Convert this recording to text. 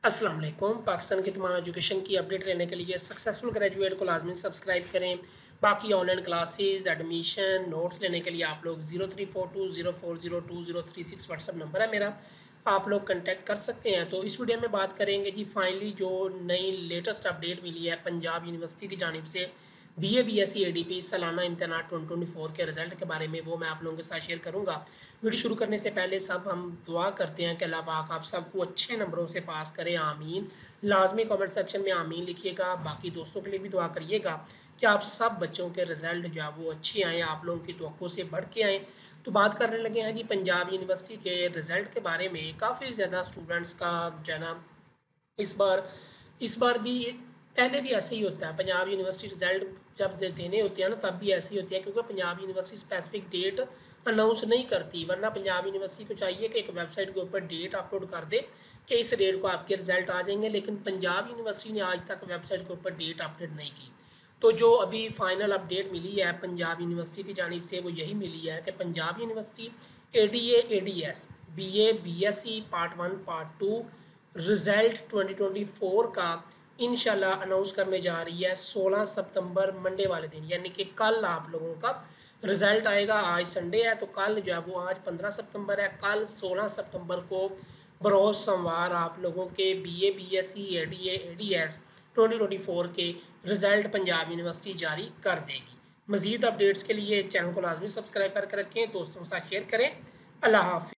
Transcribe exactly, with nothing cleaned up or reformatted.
अस्सलाम वालेकुम। पाकिस्तान की तमाम एजुकेशन की अपडेट लेने के लिए सक्सेसफुल ग्रेजुएट को लाजमी सब्सक्राइब करें। बाकी ऑनलाइन क्लासेस, एडमिशन, नोट्स लेने के लिए आप लोग zero three four two zero four zero two zero three six WhatsApp number है मेरा, आप लोग कांटेक्ट कर सकते हैं। तो इस वीडियो में बात करेंगे जी फाइनली जो नई लेटेस्ट अपडेट मिली है पंजाब यूनिवर्सिटी की जानिब से B A B S C A D P सालाना इम्तहान ट्वेंटी ट्वेंटी फोर के रिजल्ट के बारे में, वो मैं आप लोगों के साथ शेयर करूंगा। वीडियो शुरू करने से पहले सब हम दुआ करते हैं कि अल्लाह पाक आप सबको अच्छे नंबरों से पास करें, आमीन। लाजमी कमेंट सेक्शन में आमीन लिखिएगा। बाकी दोस्तों के लिए भी दुआ करिएगा कि आप सब बच्चों के रिजल्ट जो है वो अच्छे आएँ, आप लोगों की तवक्को से बढ़ के आएँ। तो बात करने लगे हैं जी पंजाब यूनिवर्सिटी के रिज़ल्ट के बारे में। काफ़ी ज़्यादा स्टूडेंट्स का जो है ना इस बार इस बार भी पहले भी ऐसे ही होता है। पंजाब यूनिवर्सिटी रिज़ल्ट जब दे- देने होते हैं ना तब भी ऐसे ही होती है, क्योंकि Punjab university specific date announce नहीं करती। वरना पंजाब यूनिवर्सिटी को चाहिए कि एक वेबसाइट के ऊपर डेट अपलोड कर दे कि इस डेट को आपके रिज़ल्ट आ जाएंगे, लेकिन पंजाब यूनिवर्सिटी ने आज तक वेबसाइट के ऊपर डेट अपडेट नहीं की। तो जो अभी फाइनल अपडेट मिली है पंजाब यूनिवर्सिटी की जानिब से वो यही मिली है कि Punjab university A D A A D S B A B S C part one part two result twenty twenty four का इंशाल्लाह अनाउंस करने जा रही है सोलह सितंबर मंडे वाले दिन, यानी कि कल आप लोगों का रिज़ल्ट आएगा। आज संडे है तो कल जो है वो, आज पंद्रह सितंबर है, कल सोलह सितंबर को बरोज़ सोमवार आप लोगों के B A B S C A D A A D S twenty twenty four के रिज़ल्ट पंजाब यूनिवर्सिटी जारी कर देगी। मज़ीद अपडेट्स के लिए चैनल को लाजमी सब्सक्राइब करके रखें, दोस्तों के साथ शेयर करें। अल्लाह हाफ़िज़।